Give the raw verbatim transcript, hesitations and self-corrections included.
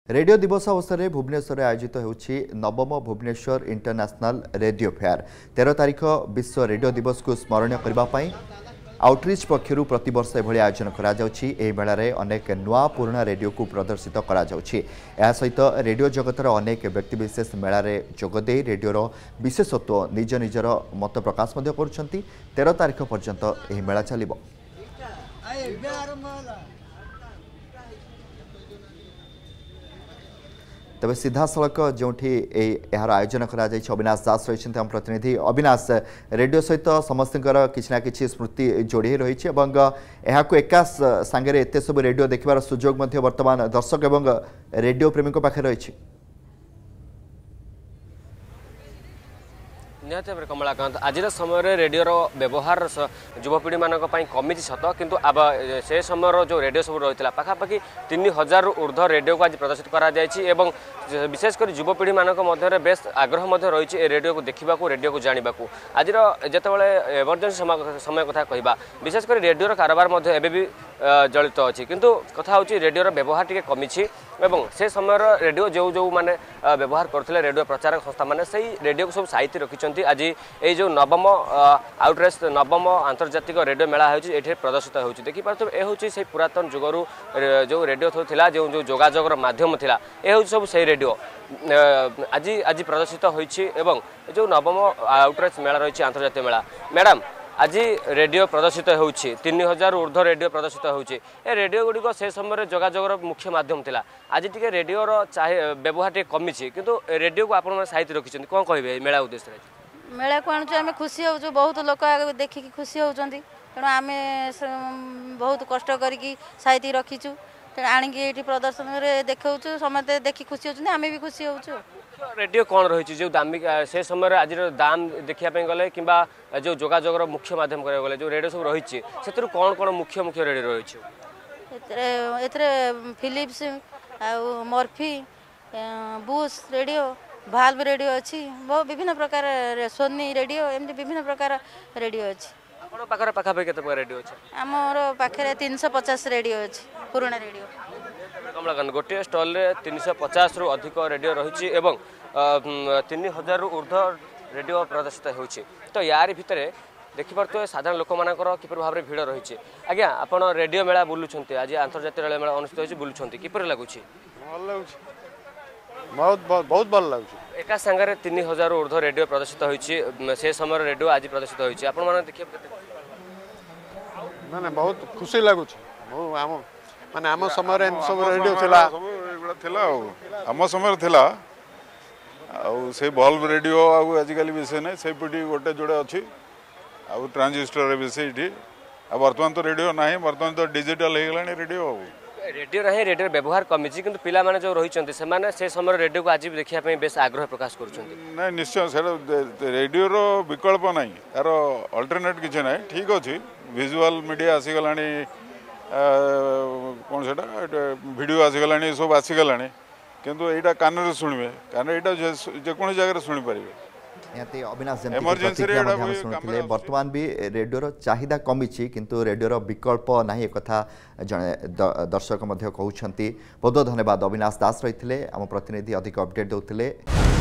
Radio दिवस अवसर में भुवनेश्वर आयोजित होछि नवम भुवनेश्वर इंटरनेशनल रेडियो फेयर। तेरह तारीख विश्व रेडियो दिवस को स्मरण करने आउटरीच पक्षर प्रतिवर्ष एभली आयोजन करा जाउछि। एही मेलारे अनेक नुआ पुराना रेडियो को प्रदर्शित करा जाउछि। या सहित रेडियो जगतर अनेक व्यक्तिविशेष मेलारे जोगदे रेडियोर विशेषत्व निज निजर मत प्रकाश मध्य करुछंती। तेरह तारीख पर्यंत एही मेला चलिबो। तबे सीधा सड़क जो यार आयोजन करा अविनाश दास रही आम प्रतिनिधि। अविनाश, रेडियो सहित समस्त किसी ना कि स्मृति जोड़ी रही एका सांगे एत सब रेडियो देखार सुजोग वर्तमान दर्शक एवं रेडियो प्रेमी पाखे रही। निहत भाव कमलाकांत आज समय रेडियोर व्यवहार युवपीढ़ी मान कमी सत किंतु अब से समय जो रेडियो सब रही है पाखापाखि तीन हजार ऊर्ध्व रेडियो को आज प्रदर्शित करा एवं विशेषकर युवपीढ़ी मान बेस आग्रह रही रेडियो को देखा रेडियो को जानवा आज जितेबाला एमरजेंसी समय कथा कहवा विशेषकर रेडियोर कारबार भी जड़ित अच्छी किंतु कथा हूँ रेडियोर व्यवहार टी कमी एवं से समय रेडियो जो जो मैंने व्यवहार करते रेडियो प्रचारक संस्था मैंने से रेडियो को सब साइति रखिंट। आज ये जो नवम आउटरीच नवम आंतर्जातिक रेडियो मेला होती प्रदर्शित होती देखिए ये हूँ से पुरातन जुगरू जो रेडियो था जो जो जोगाजोगर माध्यम था ये हूँ सब से रेडियो आज आज प्रदर्शित होती जो नवम आउटरीच मेला रही आंतर्जातिक मेला। मैडम आज रेडियो प्रदर्शित होती तीन हजार ऊर्ध्व रेडियो प्रदर्शित होती रेडियो गुड़िक से समय जोगाजोगर मुख्य माध्यम था आज टी रेडियोर चाहे व्यवहार टे कमी किंतु रेडियो को आपण साइति रखिंट कौन कहे मेला उद्देश्य मेला को आणुଛୁ आम खुशी हो बहुत लोक देखिकी खुशी होती तेणु आम बहुत कष्ट करके साइति रखीचु तेणु आणिकी प्रदर्शन में देखा समस्त देखी खुशी होती आम भी खुशी होचु। रेडियो कौन रही जो दामी से समय आज दाम देखापी गले कि जो जोगाजोगर मुख्य माध्यम करा गले जो रेडियो सब रही से कौन कौन मुख्य मुख्य रेडियो रही Philips Murphy Bush radio valve radio अच्छी बहुत विभिन्न प्रकार सोनी रेडियो एमती विभिन्न प्रकार रेडियो अच्छी। आपन पाखरे पाखापाखि केते प्रकार रेडियो अछि? आमर पाखरे तीन सौ पचास रेडियो अच्छी पुराना रेडियो। कमलाकांत गोटे स्टल रे तीन सौ पचास रु अधिक रेडियो रही एवं तीन हजार ऊर्ध्व रेडियो प्रदर्शित होछि तो यार भितर देखिपे साधारण लोक मानकर किपर भाव में भिड़ रही। आज्ञा आपण रेडियो मेला बुलुछंती आज अंतर्जातीय रेडियो मेला अनुष्ठित होछि बुलुछंती किपर लागुछि? भल लागुछि बहुत बहुत भल लागुछि। एका संगे तीन हजार ऊर्ध्व रेडियो प्रदर्शित होछि से समय रेडियो आज प्रदर्शित होछि आपण माने देखिए ना ना बहुत खुशी लागुछि। आम माने आम समय सब रेडियो थिला सब थिला आम समय थिला आ से बल्ब रेडियो आजिकल विषय ना से पटी गोटे जोड़े अच्छी आ ट्रांजिस्टर विषय आ वर्तमान तो रेडियो ना वर्तमान तो डिजिटल हो गला रेडियो रेडियो रही रेडियो व्यवहार कमी किंतु पिला माने जो रही से समय रेडियो को आज भी देखा बेस आग्रह प्रकाश कर निश्चय से रेडियो रो विकल्प ना यार अल्टरनेट किसी ना ठीक अच्छे विजुअल मीडिया आसीगला कौन से वीडियो आसीगला सब आसीगला किंतु यहाँ कान शुणे कारण यहाँ जेको जगह शुणी पारे। अविनाश शुणुते बर्तमान भी रेडियोर चाहिदा कमी किंतु रेडियोर विकल्प ना एक कथा जड़े दर्शक कहते बहुत बहुत धन्यवाद। अविनाश दास रही आम प्रतिनिधि अधिक अपडेट देते।